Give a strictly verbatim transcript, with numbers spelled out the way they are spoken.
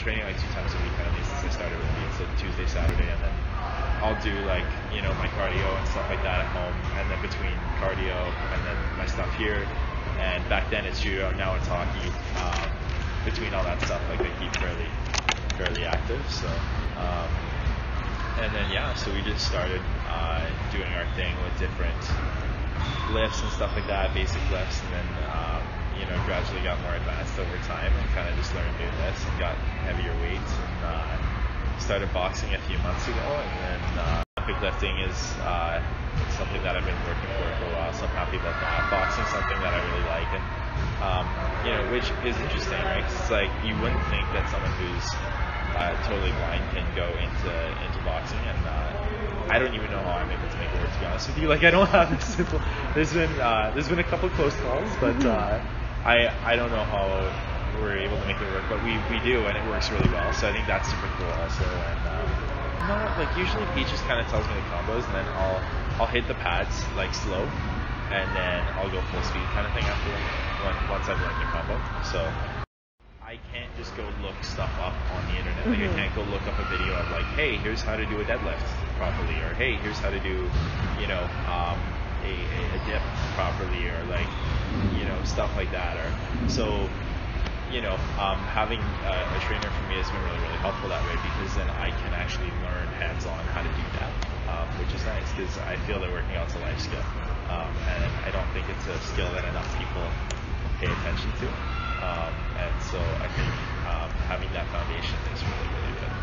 training like two times a week kind of since I started with me. It's a Tuesday, Saturday, and then I'll do like, you know, my cardio and stuff like that at home, and then between cardio and then my stuff here. And back then it's judo, now it's hockey. Um, between all that stuff, like I keep fairly, fairly active. So, um, and then yeah, so we just started uh, doing our thing with different lifts and stuff like that, basic lifts, and then um, you know, gradually got more advanced over time and kind of just learned new lifts and got heavier weights, and uh, started boxing a few months ago. And then uh, Olympic lifting is uh, something that I've been working for for a while, so I'm happy about that. Boxing is something that I really like, and um, you know, which is interesting, right? 'Cause it's like you wouldn't think that someone who's uh, totally blind can go into into boxing, and uh, I don't even know how I'm able to make it work, to be honest with you. Like, I don't have a simple. There's been uh, there's been a couple close calls, but uh, I I don't know how we're able to make it work, but we, we do, and it works really well. So I think that's super cool also. And um, no, like usually Pete just kind of tells me the combos, and then I'll I'll hit the pads like slow, and then I'll go full speed kind of thing after when, once I've learned the combo. So I can't just go look stuff up on the internet. Like mm-hmm. I can't go look up a video of like, hey, here's how to do a deadlift properly, or hey, here's how to do, you know, um, a, a dip properly, or like, you know, stuff like that. Or so, you know, um, having a, a trainer for me has been really, really helpful that way, because then I can actually learn hands-on how to do that, um, which is nice, because I feel that working out's a life skill, um, and I don't think it's a skill that enough people pay attention to. Um, and so I think um, having that foundation is really, really good.